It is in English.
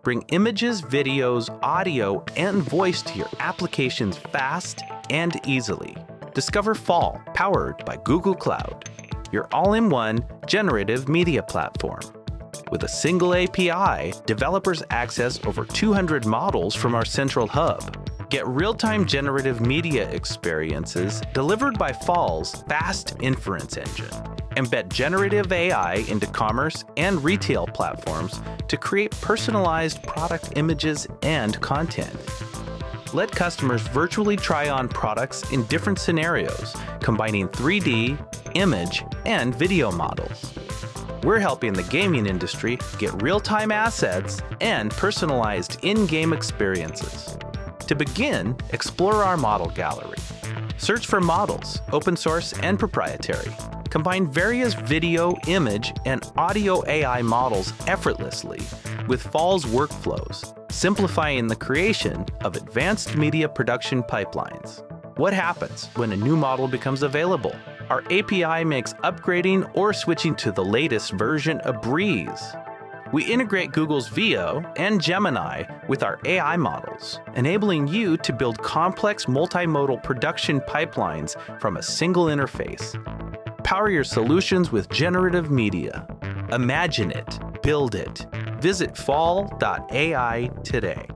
Bring images, videos, audio, and voice to your applications fast and easily. Discover Fall, powered by Google Cloud, your all-in-one generative media platform. With a single API, developers access over 200 models from our central hub. Get real-time generative media experiences delivered by Fall's fast inference engine. Embed generative AI into commerce and retail platforms to create personalized product images and content. Let customers virtually try on products in different scenarios, combining 3D, image, and video models. We're helping the gaming industry get real-time assets and personalized in-game experiences. To begin, explore our model gallery. Search for models, open source and proprietary. Combine various video, image, and audio AI models effortlessly with Fall's workflows, simplifying the creation of advanced media production pipelines. What happens when a new model becomes available? Our API makes upgrading or switching to the latest version a breeze. We integrate Google's Veo and Gemini with our AI models, enabling you to build complex multimodal production pipelines from a single interface. Power your solutions with generative media. Imagine it, build it. Visit fall.ai today.